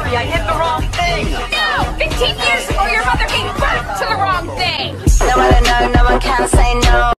Sorry, I hit the wrong thing. No! 15 years ago, your mother gave birth to the wrong thing. No one to know, no one can say no.